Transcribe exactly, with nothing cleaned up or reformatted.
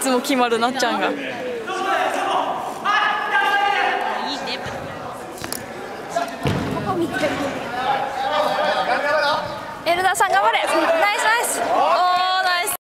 つも決まるなっちゃんが。エルダーさん頑張れ。ナイスナイス。お